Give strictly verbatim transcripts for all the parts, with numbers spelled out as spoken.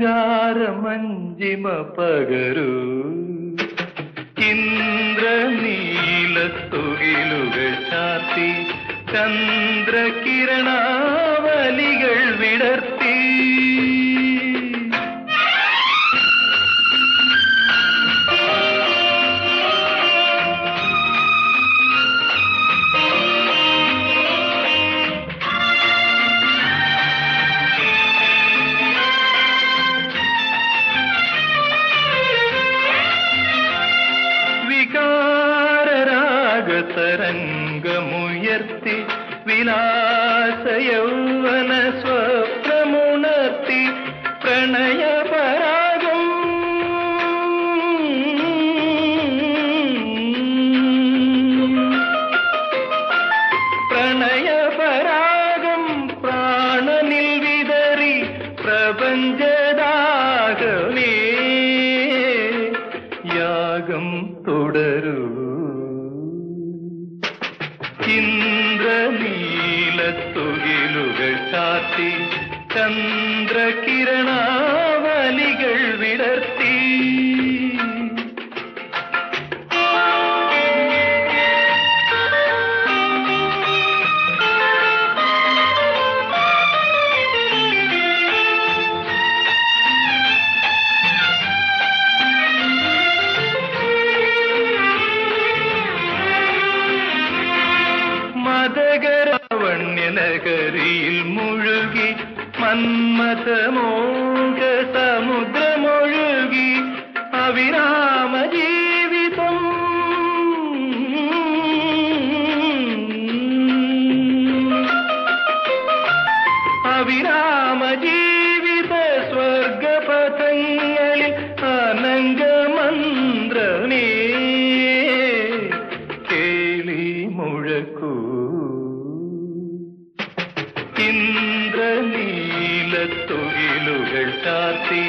ശൃംഗാരമഞ്ജിമ പകരൂ ഇന്ദ്രനീലത്തുകിലുകൾ ചാർത്തി ചന്ദ്രകിരണാവലികൾ വിടർത്തി തരംഗമുയർത്തി വിലാസയൗവന സ്വപ്നമുണർത്തി പ്രണയപരാഗം പ്രണയപരാഗം പ്രാണനിൽ വിതറി പ്രപഞ്ചദാഹമേ യാഗം തുടരൂ ഇന്ദ്രനീലത്തുകിലുകൾ ചാർത്തി ചന്ദ്രകിരണാവലികൾ വിടർത്തി മദകരാവണ്യനഗരിയിൽ മുഴുകി മന്മഥമോഹ സമുദ്രമൊഴുകി അവിരാമ ജീവിതം അവിരാമ ജീവിത സ്വർഗപഥങ്ങളിൽ അനംഗമന്ത്രമേ കേളി മുഴക്കൂ ഇന്ദ്രനീലത്തുകിലുകൾ ചാർത്തി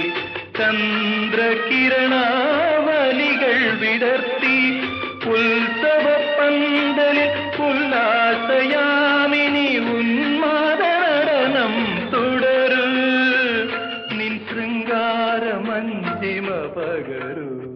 ചന്ദ്രകിരണാവലികൾ വിടർത്തി ഉത്സവപ്പന്തലിൽ ഉല്ലാസയാമിനി ഉന്മാദനടനം തുടരൂ നിൻ ശൃംഗാരമഞ്ജിമ പകരൂ.